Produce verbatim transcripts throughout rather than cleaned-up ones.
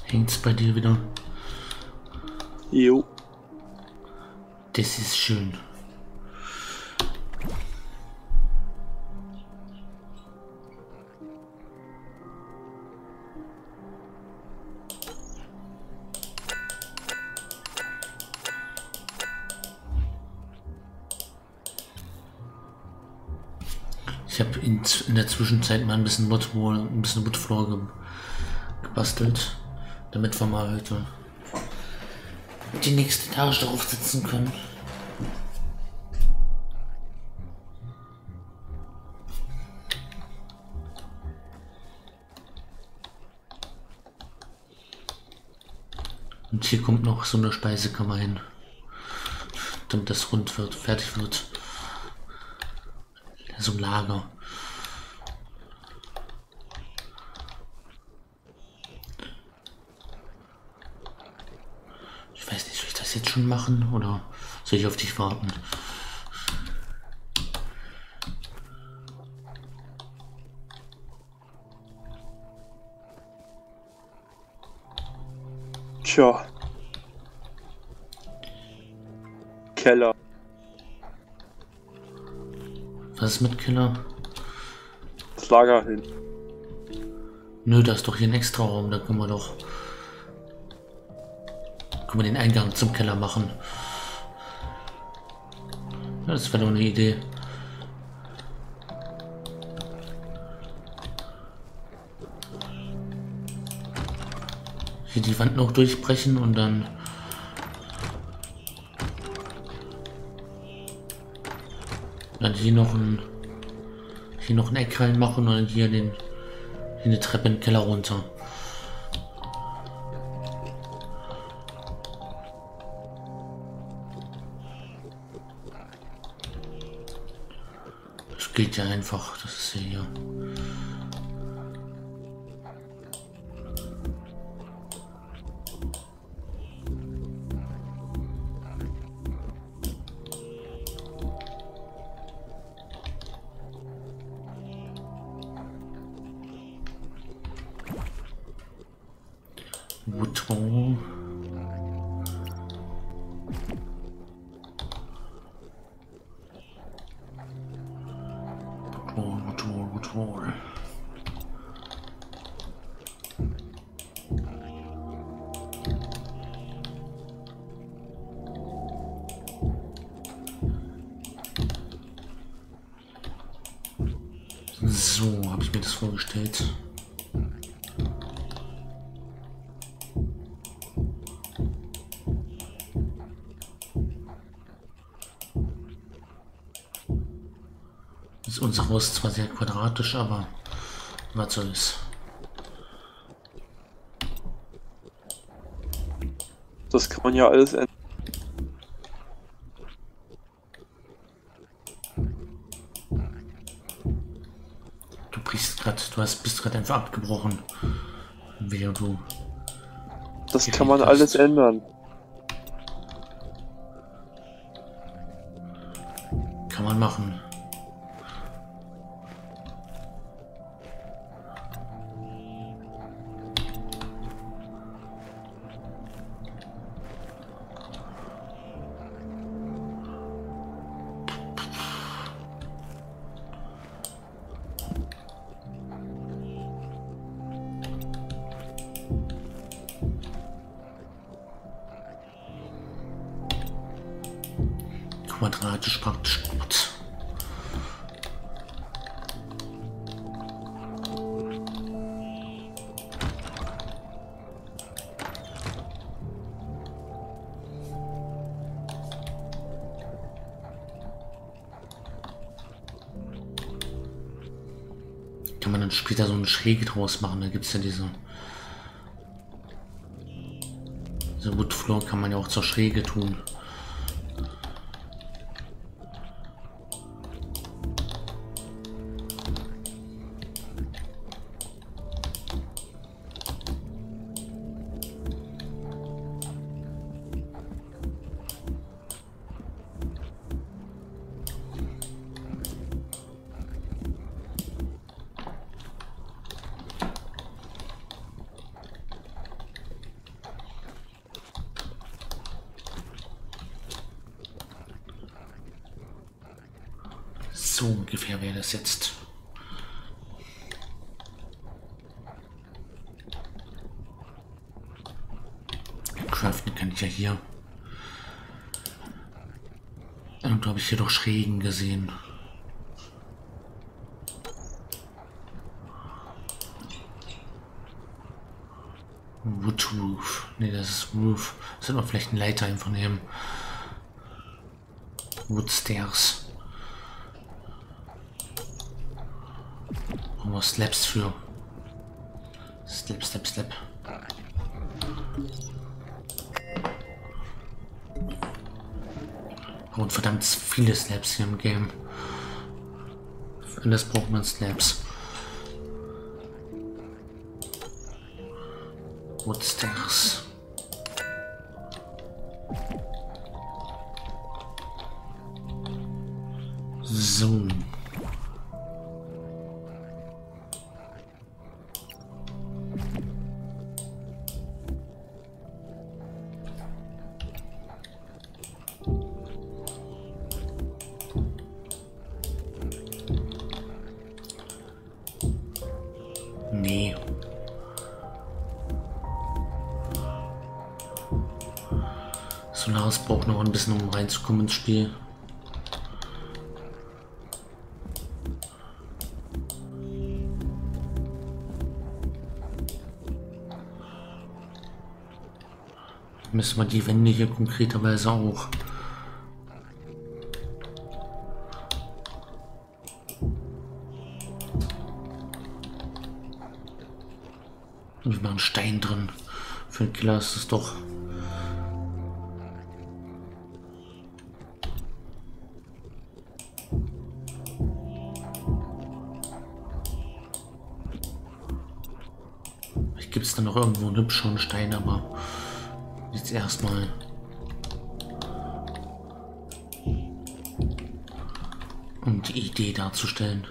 Hängt's bei dir wieder? Jo. Das ist schön. Ich habe in, in der Zwischenzeit mal ein bisschen Woodwall, ein bisschen Woodfloor ge, gebastelt, damit wir mal heute die nächste Etage darauf sitzen können. Und hier kommt noch so eine Speisekammer hin, damit das rund wird, fertig wird. So ein Lager. Ich weiß nicht, soll ich das jetzt schon machen oder soll ich auf dich warten? Tja. Keller. Was ist mit Keller? Das Lager hin. Nö, da ist doch hier ein extra Raum, da können wir doch können wir den Eingang zum Keller machen. Ja, das wäre doch eine Idee. Hier die Wand noch durchbrechen und dann dann hier noch ein hier noch ein Eck reinmachen und dann hier den hier eine Treppe in den Keller runter. Das geht ja einfach, das ist ja hier. Woodrow. Woodrow, Woodrow, Woodrow. So habe ich mir das vorgestellt. Ist unser Haus zwar sehr quadratisch, aber was soll's. Das kann man ja alles ändern. Du brichst gerade, du hast bist gerade einfach abgebrochen. Wer du. Das kann man alles ändern. Kann man machen. Quadratisch praktisch gut. Kann man dann später so eine Schräge draus machen, da gibt es ja diese diese Woodfloor kann man ja auch zur Schräge tun. So ungefähr wäre das jetzt. Craften kann ich ja hier. Und habe ich hier doch Schrägen gesehen. Wood Roof. Ne, das ist Roof. Sollte man vielleicht eine Leiter einfach nehmen. Wood Stairs. Brauchen wir Slabs für. Slap, Slap, Slap. Und verdammt viele Slabs hier im Game. Für das braucht man Slabs. Wood Stairs. So. Nee. Solaris braucht noch ein bisschen, um reinzukommen ins Spiel. Müssen wir die Wände hier konkreterweise auch. Wir machen Stein drin. Für den Killer ist es doch. Vielleicht gibt es dann noch irgendwo einen hübscheren Stein, aber jetzt erstmal. Um die Idee darzustellen.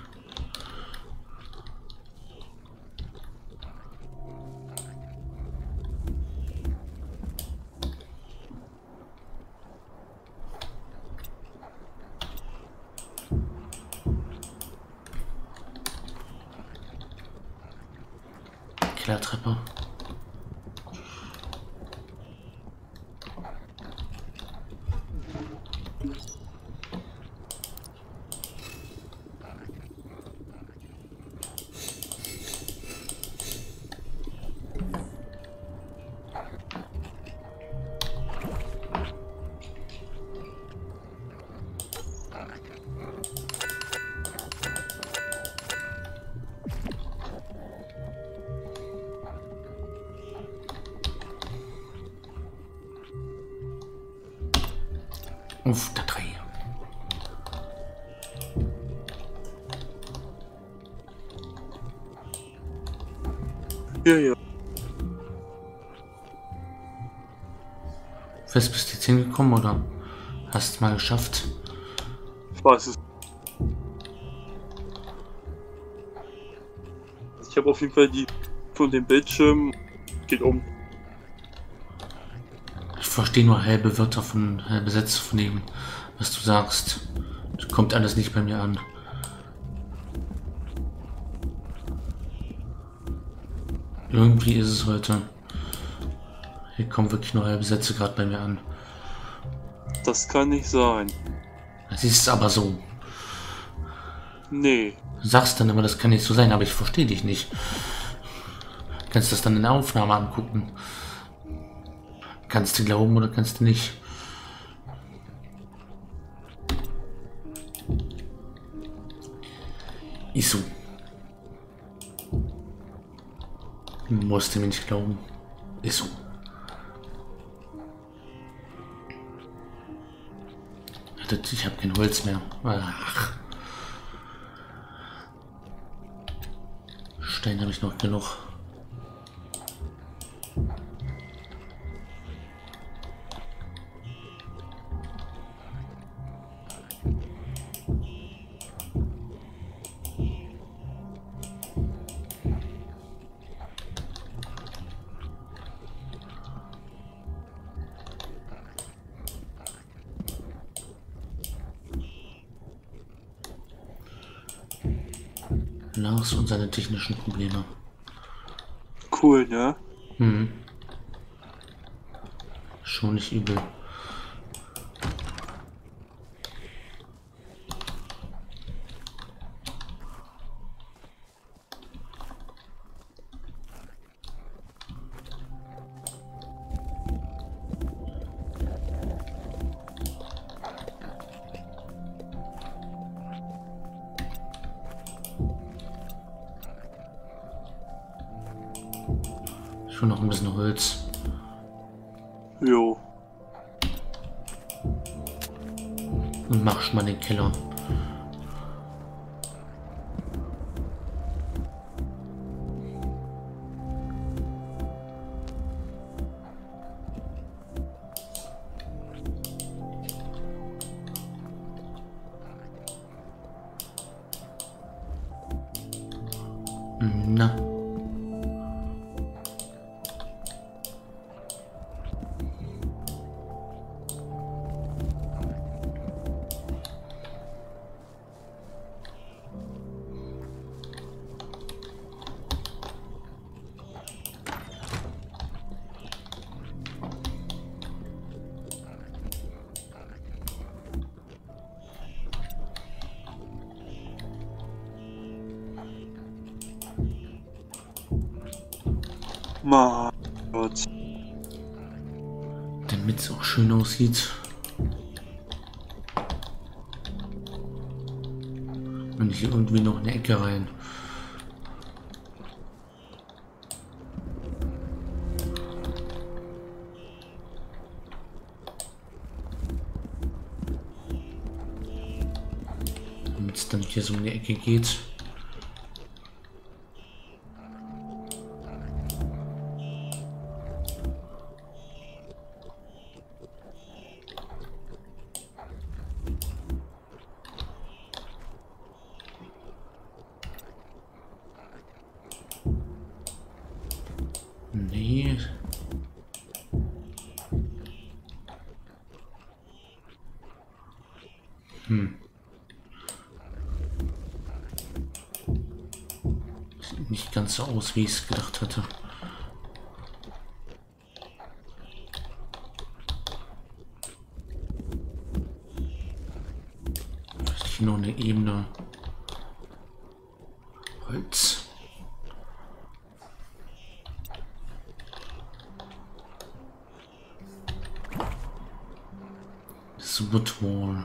Kellertreppe. Auf der drei. Ja, ja. Fest bist du jetzt hingekommen oder hast es mal geschafft? Ich weiß es. Ich habe auf jeden Fall die von dem Bildschirm geht um. Ich verstehe nur halbe Wörter von halbe Sätze von dem, was du sagst. Das kommt alles nicht bei mir an. Irgendwie ist es heute. Hier kommen wirklich nur halbe Sätze gerade bei mir an. Das kann nicht sein. Das ist aber so. Nee. Du sagst dann immer, das kann nicht so sein, aber ich verstehe dich nicht. Du kannst das dann in der Aufnahme angucken. Kannst du glauben oder kannst du nicht? Ist so. Musst du mir nicht glauben. Ist so. Ich habe kein Holz mehr. Ach. Stein habe ich noch genug. Lars und seine technischen Probleme. Cool, ne? Hm. Schon nicht übel. Schon noch ein bisschen Holz. Jo. Und mach schon mal den Keller. Na. Mein Gott. Damit es auch schön aussieht. Und hier irgendwie noch eine Ecke rein. Damit es dann hier so um die Ecke geht. Nee. Hm. Sieht nicht ganz so aus, wie ich es gedacht hatte. Vielleicht hier noch eine Ebene. Holz. Wood wall,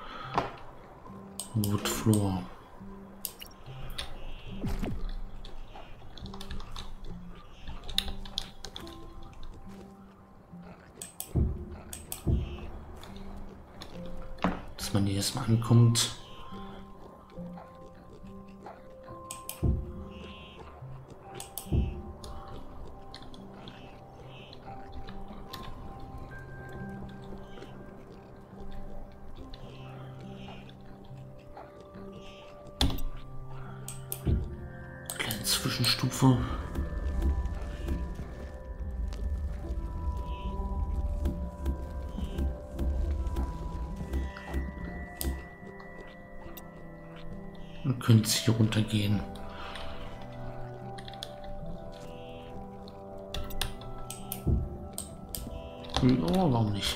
wood floor. Dass man hier erstmal ankommt. Zwischenstufe. Dann könnte es hier runtergehen. Oh, warum nicht?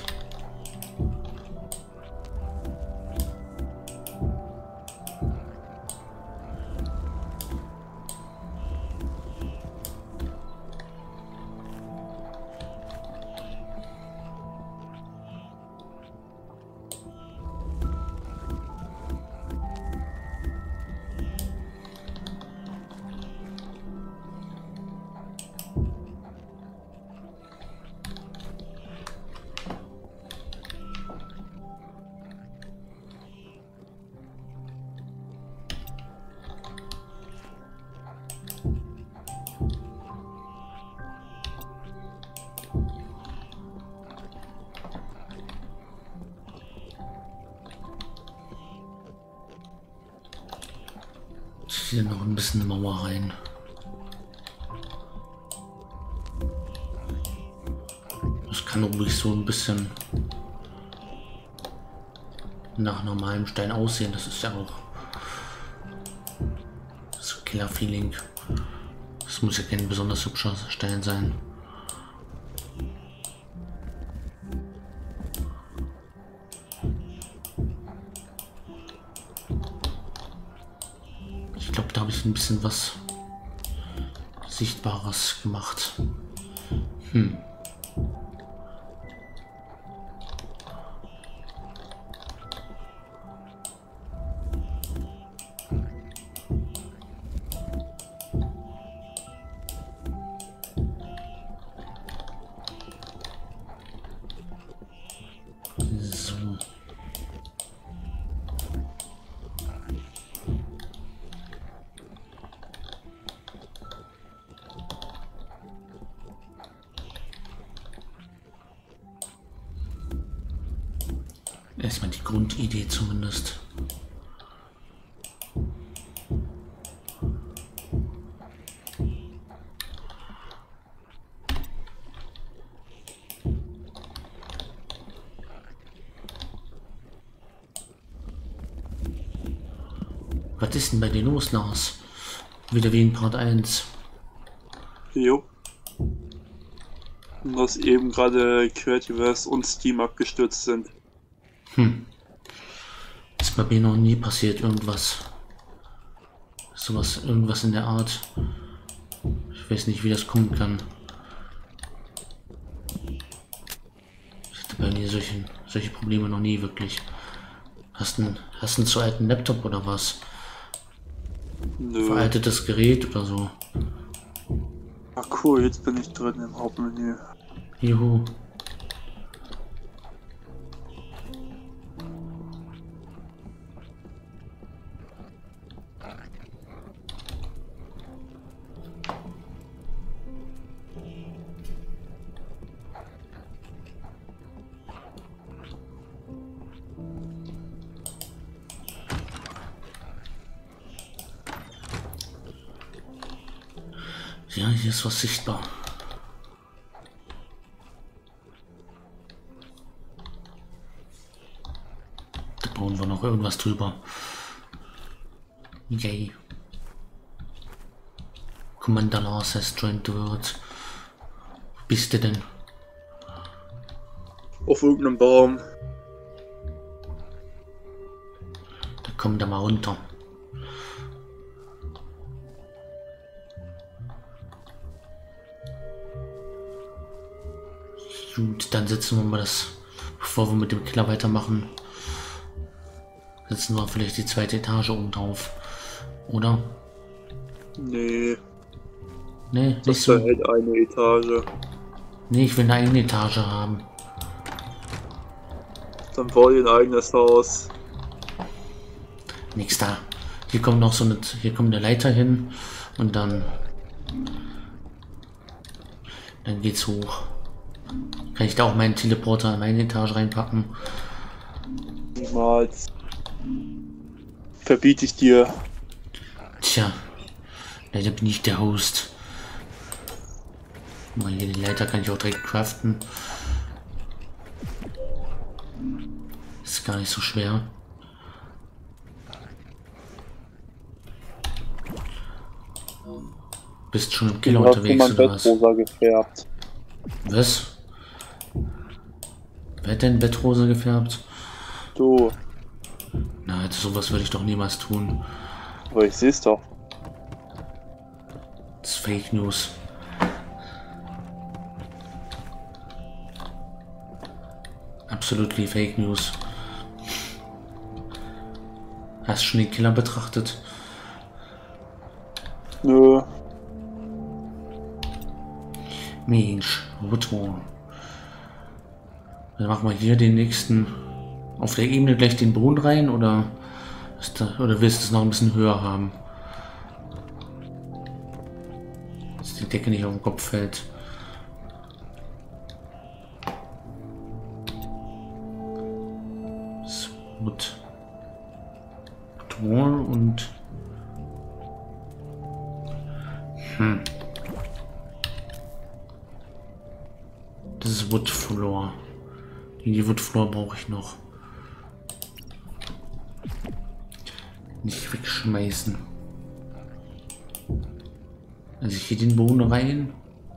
Hier noch ein bisschen Mauer rein. Das kann ruhig so ein bisschen nach normalem Stein aussehen. Das ist ja auch ist okay. Keller-Feeling. Das muss ja kein besonders hübscher Stein sein. Ich glaube, da habe ich ein bisschen was Sichtbares gemacht. Hm. So. Erstmal die Grundidee zumindest. Was ist denn bei dir los, Lars? Wieder wie in Part eins. Jo. Und dass eben gerade Creativerse und Steam abgestürzt sind. Hm. Ist bei mir noch nie passiert, irgendwas. Sowas, irgendwas in der Art. Ich weiß nicht, wie das kommen kann. Ich hatte bei mir solche, solche Probleme noch nie wirklich. Hast du hast einen zu alten Laptop oder was? Nö. Veraltetes Gerät oder so? Ach cool, jetzt bin ich drin im Hauptmenü. Juhu. Ja, hier ist was sichtbar. Da bauen wir noch irgendwas drüber. Yay. Commander Lars has joined the world. Wo bist du denn? Auf irgendeinem Baum. Da komm da mal runter. Gut, dann setzen wir mal das, bevor wir mit dem Keller weitermachen, setzen wir vielleicht die zweite Etage oben drauf, oder? Nee, Nee, nicht das so. verhält eine Etage. Nee, ich will eine eigene Etage haben. Dann bau dir ein eigenes Haus. Nix da. Hier kommt noch so eine, hier kommt eine Leiter hin und dann, dann geht's hoch. Kann ich da auch meinen Teleporter in meine Etage reinpacken? Niemals. Verbiete ich dir. Tja, leider bin ich der Host. Mal hier die Leiter kann ich auch direkt craften. Ist gar nicht so schwer. Bist schon im Keller unterwegs oder was? Rosa gefärbt. Was? Wer hat denn Bett rosa gefärbt? Du. Na, also sowas würde ich doch niemals tun. Aber ich seh's doch. Das ist Fake News. Absolutely Fake News. Hast du schon den Killer betrachtet? Nö. Mensch, Woodwall. Dann machen wir hier den nächsten auf der Ebene gleich den Boden rein oder ist da, oder willst du es noch ein bisschen höher haben? Dass die Decke nicht auf den Kopf fällt. So, Wood. Woodwall und hm. Das ist Wood Floor. Die Wood Floor brauche ich noch. Nicht wegschmeißen. Also hier den Boden rein.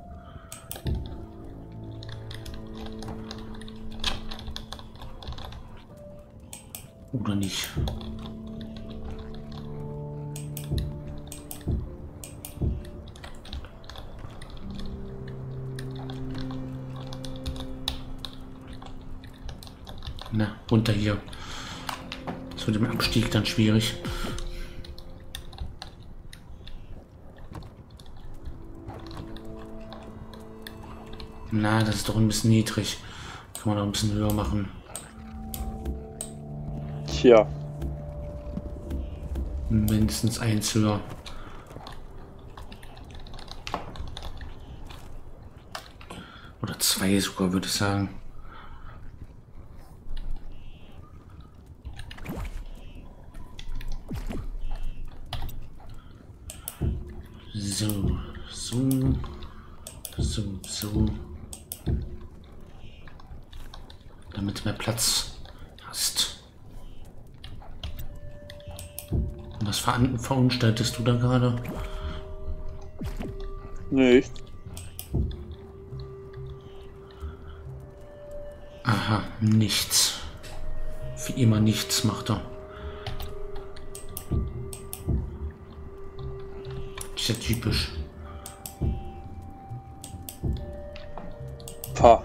Oder nicht? Na, runter hier. Das wird im Abstieg dann schwierig. Na, das ist doch ein bisschen niedrig. Kann man doch ein bisschen höher machen. Tja. Mindestens eins höher. Oder zwei sogar, würde ich sagen. So, so, so, so. Damit du mehr Platz hast. Und was ver verunstaltest du da gerade? Nicht. Aha, nichts. Wie immer nichts macht er. Ist ja typisch. Pah.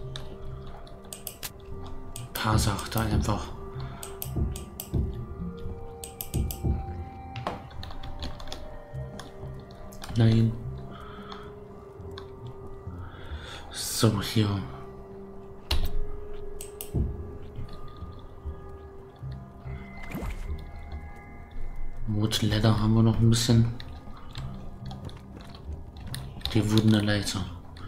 Paar sagt er einfach. Nein. So, hier. Wood Leather haben wir noch ein bisschen. Die wurden eine Leiter.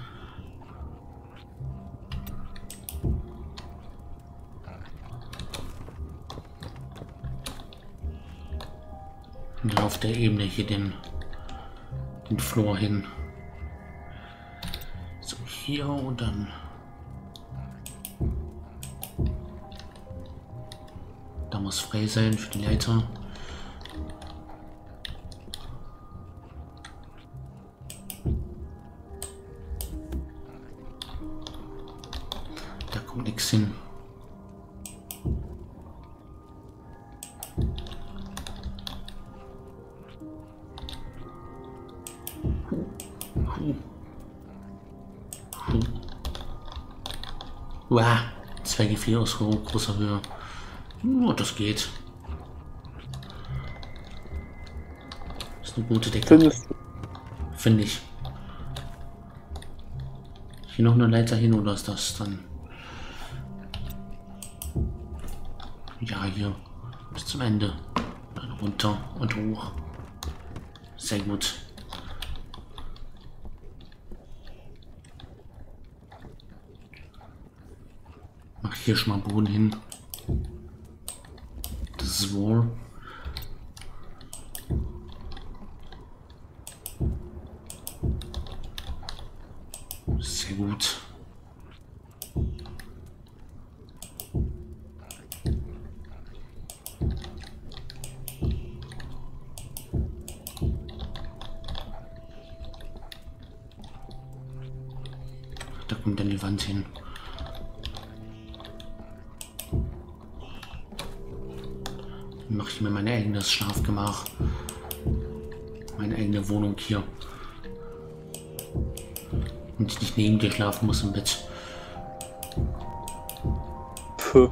Und auf der Ebene hier den, den Floor hin. So, hier und dann. Da muss frei sein für die Leiter. Da kommt nichts hin. Wow, zwei G vier aus großer Höhe. Oh, das geht. Das ist eine gute Decke. Findest du? Finde ich. Hier noch eine Leiter hin oder ist das dann? Ja, hier bis zum Ende. Dann runter und hoch. Sehr gut. Mach hier schon mal Boden hin. Das ist wohl. Sehr gut. Da kommt dann die Wand hin. Dann mache ich mir mein eigenes Schlafgemach. Meine eigene Wohnung hier. Und ich nicht neben dir schlafen muss im Bett. Puh.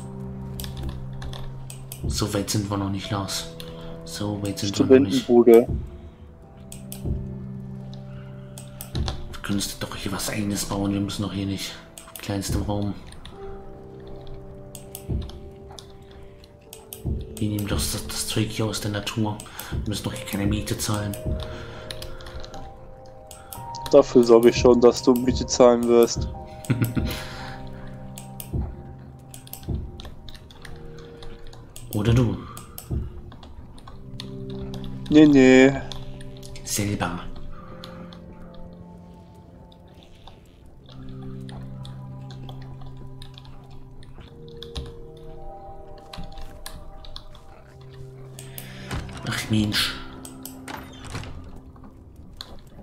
So weit sind wir noch nicht, Lars. So weit sind wir noch nicht. Studentenbude. Du könntest doch hier was Eigenes bauen. Wir müssen doch hier nicht auf kleinstem Raum. Wir nehmen doch das, das Zeug hier aus der Natur. Wir müssen doch hier keine Miete zahlen. Dafür sorge ich schon, dass du Miete zahlen wirst. Oder du. Nee, nee. Selber. Ach Mensch.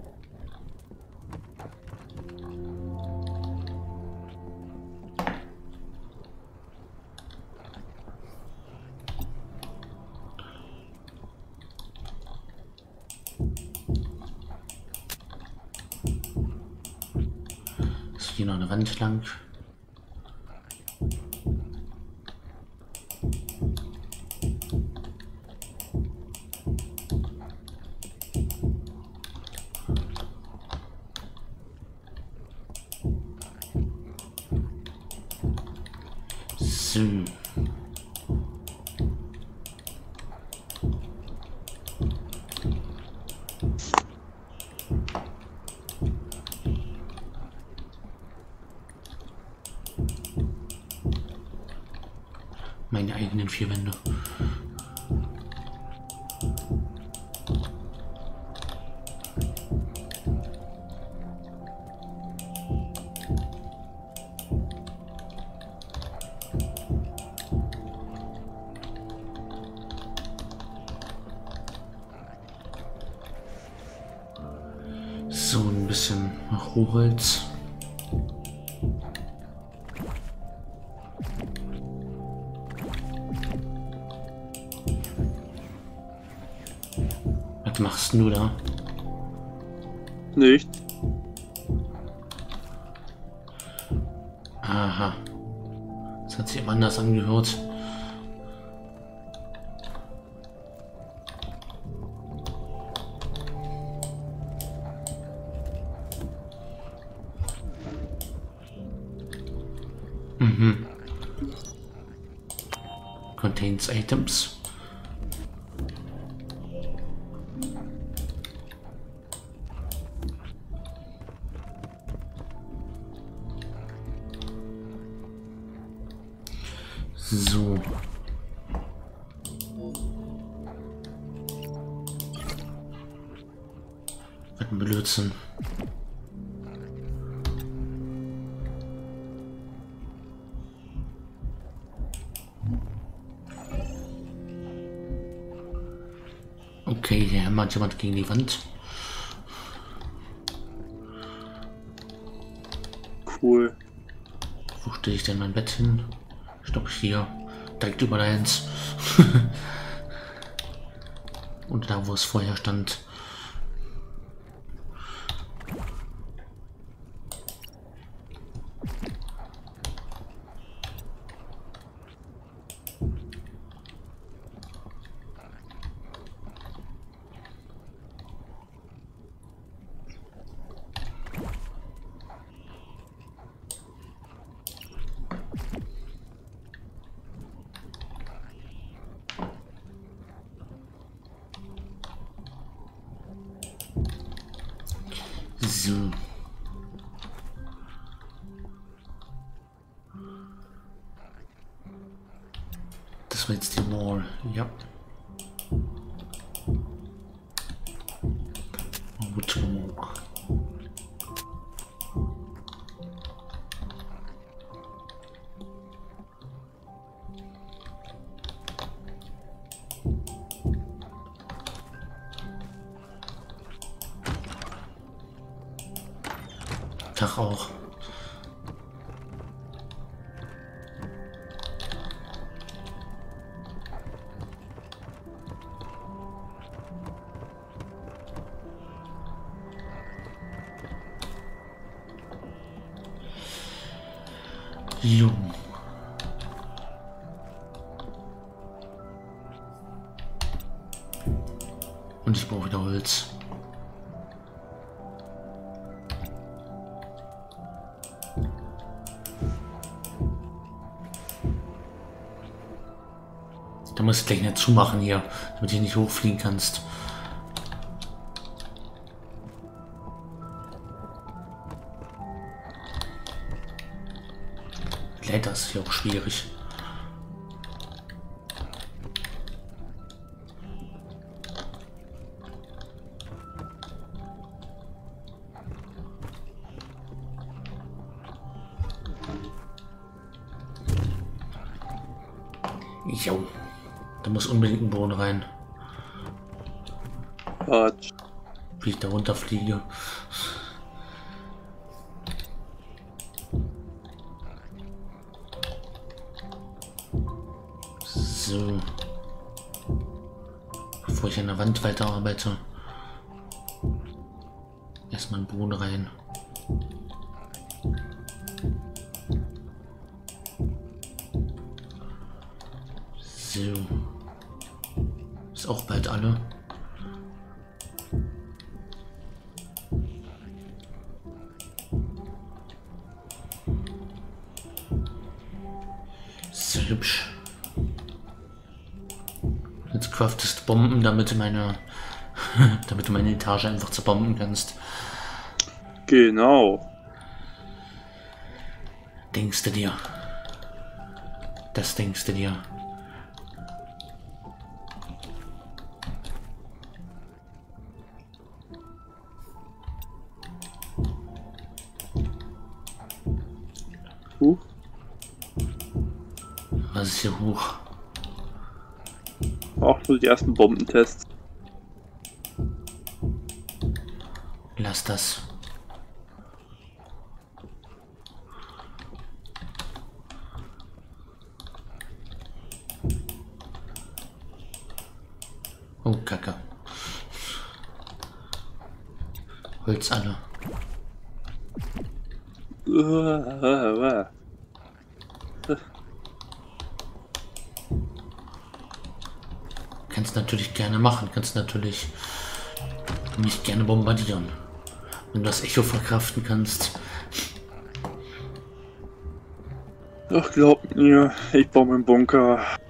hier noch eine Wand lang. So. Meine eigenen vier Wände. So ein bisschen Rohholz. Was machst du da? Nicht. Aha. Das hat sich eben anders angehört. Mhm. Contains items. So. Was ein Blödsinn. Okay, hier hämmert jemand gegen die Wand. Cool. Wo stelle ich denn mein Bett hin? Stopp, hier. Direkt über deins. Und da, wo es vorher stand. So. Das war jetzt die Wall, ja. Woodwork. Tag auch. Jo. Und ich brauche wieder Holz. Da musst du gleich nicht zumachen hier, damit du nicht hochfliegen kannst. Leiter ist hier auch schwierig. Jo, da muss unbedingt ein Boden rein. Quatsch. Wie ich da runterfliege. So. Bevor ich an der Wand weiterarbeite. Erstmal einen Boden rein. Ist auch bald alle. Sehr hübsch. Jetzt craftest du Bomben, damit du meine, damit du meine Etage einfach zerbomben kannst. Genau. Denkst du dir? Das denkst du dir? Huh. Was ist hier hoch? Auch nur die ersten Bombentests. Lass das. Oh, Kacke. Holz alle. Kannst natürlich gerne machen, kannst natürlich mich gerne bombardieren. Wenn du das Echo verkraften kannst. Ach, glaub mir, ich baue meinen Bunker.